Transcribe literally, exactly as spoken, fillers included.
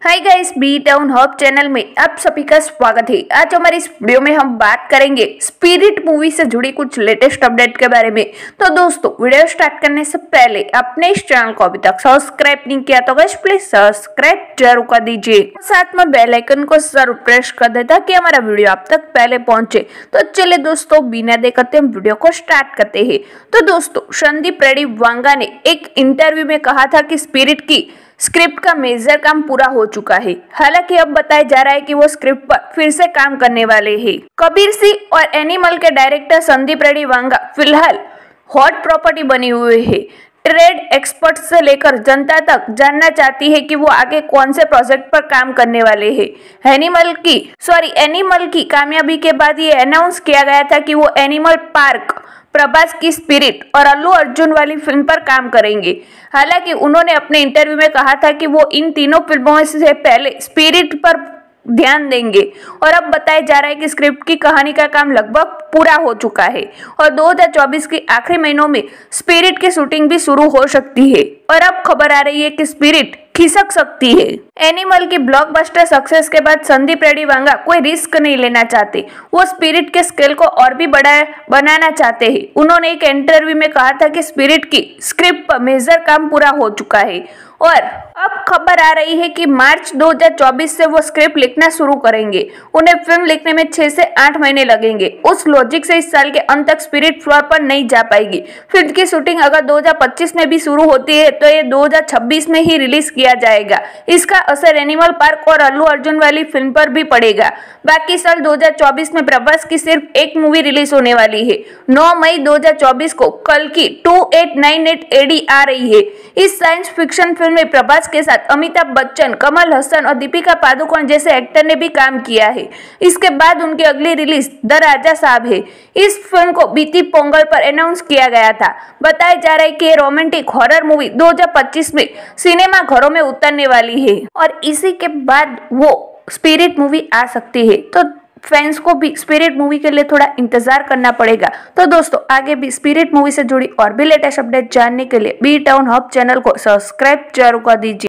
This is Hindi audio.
हाय guys, B town hub channel में आप सभी का स्वागत है। आज हमारी इस वीडियो में हम बात करेंगे स्पिरिट मूवी से जुड़ी कुछ लेटेस्ट अपडेट के बारे में। तो दोस्तों, वीडियो स्टार्ट करने से पहले अपने इस चैनल को अभी तक सब्सक्राइब नहीं किया तो गाइस प्लीज सब्सक्राइब जरूर कर दीजिए, साथ में बेल आइकन को जरूर प्रेस कर दे ताकि हमारा वीडियो आप तक पहले पहुंचे। तो चलिए दोस्तों, बिना देर करते हम वीडियो को स्टार्ट करते हैं। तो दोस्तों, संदीप रेड्डी वांगा ने एक इंटरव्यू में कहा था कि स्पिरिट की स्क्रिप्ट का मेजर काम पूरा हो चुका है। हालांकि अब बताया जा रहा है कि वो स्क्रिप्ट पर फिर से काम करने वाले हैं। कबीर सिंह और एनिमल के डायरेक्टर संदीप रेड्डी वांगा फिलहाल हॉट प्रॉपर्टी बनी हुई है। ट्रेड एक्सपर्ट से लेकर जनता तक जानना चाहती है कि वो आगे कौन से प्रोजेक्ट पर काम करने वाले हैं। एनिमल की सॉरी एनिमल की कामयाबी के बाद ये अनाउंस किया गया था कि वो एनिमल पार्क, प्रभास की स्पिरिट और अल्लू अर्जुन वाली फिल्म पर काम करेंगे। हालांकि उन्होंने अपने इंटरव्यू में कहा था कि वो इन तीनों फिल्मों से पहले स्पिरिट पर ध्यान देंगे और अब बताया जा रहा है कि स्क्रिप्ट की कहानी का काम लगभग पूरा हो चुका है और दो हज़ार चौबीस के आखिरी महीनों में स्पिरिट की शूटिंग भी शुरू हो सकती है। और अब खबर आ रही है कि स्पिरिट खिसक सकती है। एनिमल की ब्लॉकबस्टर सक्सेस के बाद संदीप रेड्डी वांगा कोई रिस्क नहीं लेना चाहते। वो स्पिरिट के स्केल को और भी बड़ा बनाना चाहते हैं। उन्होंने एक इंटरव्यू में कहा था कि स्पिरिट की स्क्रिप्ट पर मेजर काम पूरा हो चुका है और अब खबर आ रही है कि मार्च दो हज़ार चौबीस से वो स्क्रिप्ट लिखना शुरू करेंगे। उन्हें फिल्म लिखने में छह से आठ महीने लगेंगे। उस लॉजिक से इस साल के अंत तक स्पिरिट फ्लोर पर नहीं जा पाएगी। फिल्म की शूटिंग अगर दो हज़ार पच्चीस में भी शुरू होती है तो ये दो हज़ार छब्बीस में ही रिलीज किया जाएगा। इसका असर एनिमल पार्क और अल्लू अर्जुन वाली फिल्म पर भी पड़ेगा। बाकी साल दो हज़ार चौबीस में प्रभास की सिर्फ एक मूवी रिलीज होने वाली है। नौ मई दो हज़ार चौबीस को कल की अट्ठाईस सौ अट्ठानवे एडी आ रही है। इस साइंस फिक्शन फिल्म में प्रभास के साथ अमिताभ बच्चन, कमल हसन और दीपिका पादुकोण जैसे एक्टर ने भी काम किया है। इसके बाद उनकी अगली रिलीज द राजा साहब है। इस फिल्म को बीती पोंगल पर अनाउंस किया गया था। बताया जा रहा है कि ये रोमांटिक हॉरर मूवी दो हज़ार पच्चीस में सिनेमा घरों में उतरने वाली है और इसी के बाद वो स्पिरिट मूवी आ सकती है। तो फैंस को भी स्पिरिट मूवी के लिए थोड़ा इंतजार करना पड़ेगा। तो दोस्तों, आगे भी स्पिरिट मूवी से जुड़ी और भी लेटेस्ट अपडेट जानने के लिए बी टाउन हब चैनल को सब्सक्राइब जरूर कर दीजिए।